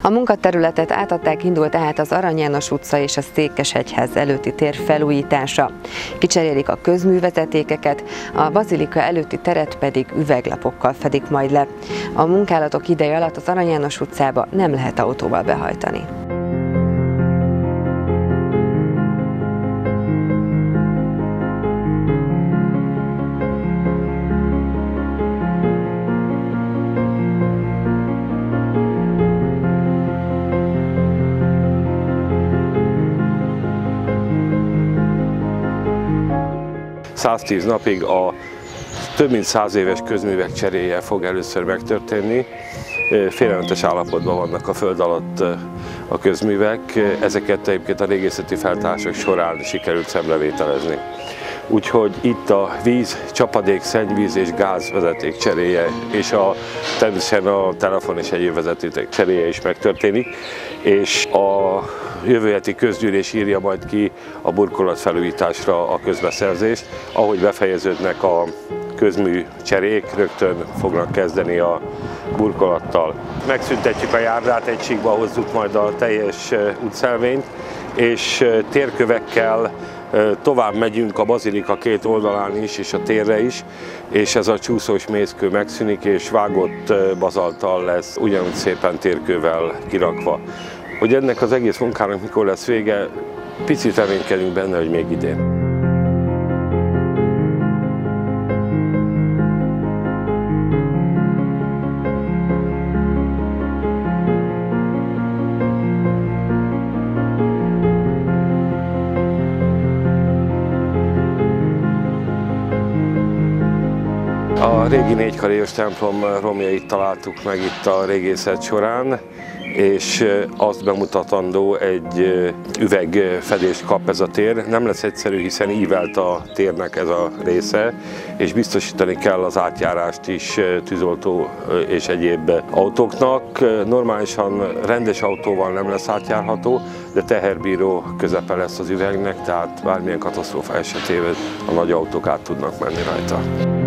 munkaterületet átadták, indult tehát az Arany János utca és a Székesegyház előtti tér felújítása. Kicserélik a közművezetékeket, a bazilika előtti teret pedig üveglapokkal fedik majd le. A munkálatok ideje alatt az Arany János utcába nem lehet autóval behajtani. ...110 napig a több mint 100 éves közművek cseréje fog először megtörténni. Félelmetes állapotban vannak a föld alatt a közművek, ezeket egyébként a régészeti feltárások során sikerült szemrevételezni. Úgyhogy itt a víz, csapadék, szennyvíz és gázvezeték cseréje, és természetesen a telefon és egyéb vezetékek cseréje is megtörténik, és a jövő heti közgyűlés írja majd ki a burkolatfelújításra a közbeszerzést. Ahogy befejeződnek a közmű cserék, rögtön fognak kezdeni a burkolattal. Megszüntetjük a járdát, egységbe hozzuk majd a teljes útszelvényt, és térkövekkel tovább megyünk a bazilika két oldalán is, és a térre is, és ez a csúszós mészkő megszűnik, és vágott bazalttal lesz ugyanúgy szépen térkővel kirakva. Hogy ennek az egész munkának mikor lesz vége, picit reménykedünk benne, hogy még idén. A régi négykaréjos templom romjait találtuk meg itt a régészet során, és azt bemutatandó egy üvegfedést kap ez a tér. Nem lesz egyszerű, hiszen ívelt a térnek ez a része, és biztosítani kell az átjárást is tűzoltó és egyéb autóknak. Normálisan rendes autóval nem lesz átjárható, de teherbíró közepe lesz az üvegnek, tehát bármilyen katasztrófa esetében a nagy autók át tudnak menni rajta.